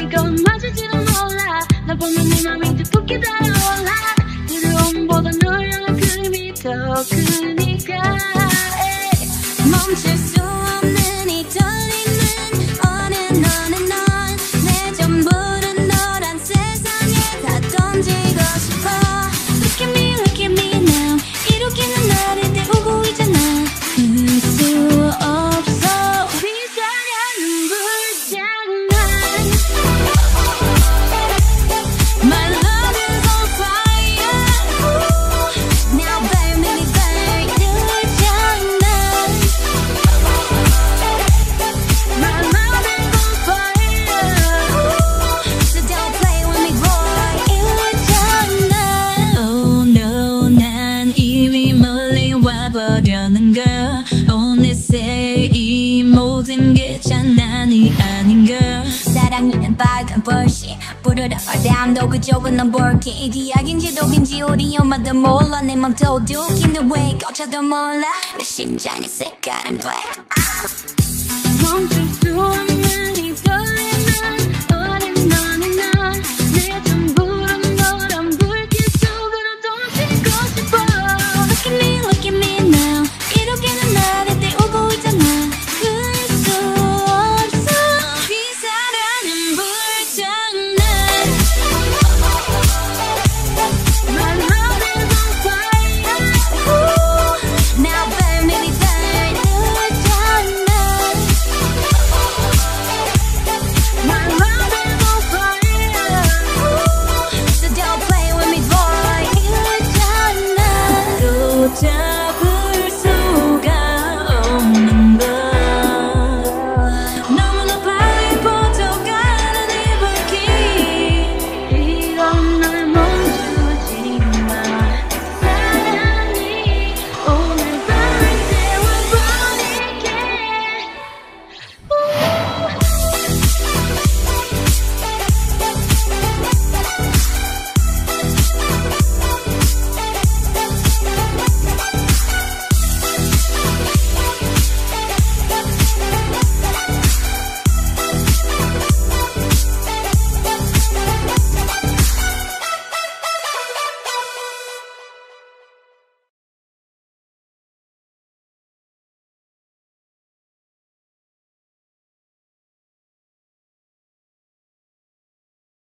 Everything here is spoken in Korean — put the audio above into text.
건 맞을지도 몰라. 나 보면 내 맘이 뜨겁게 달아올라. 두려움보다 널 향한 그림이 더 크니까. 멈출 수 없는 이 떨림은 on and on and on. 내 전부를 너란 세상에 다 던지고 싶어. Look at me now. 이렇게는 나를 때우고 있잖아. 그 수 없어. 우리 사랑은 불장난. My love is on fire. Now burn baby burn. 불장난. My love is on fire. So don't play with me boy. 불장난. Oh no 난 이미 멀리 와버렸는 걸. 어느새 이 모든 게 장난이 아닌 걸. 사랑이란 빨간 불씨 부르러 바람도 그쪽은 넌 볼게. 이기약인지 독인지 우리 엄마도 몰라. 내 맘도 웃긴데 왜 꽂혀도 몰라. 내 심장의 색깔은 black. 멈출 수 없는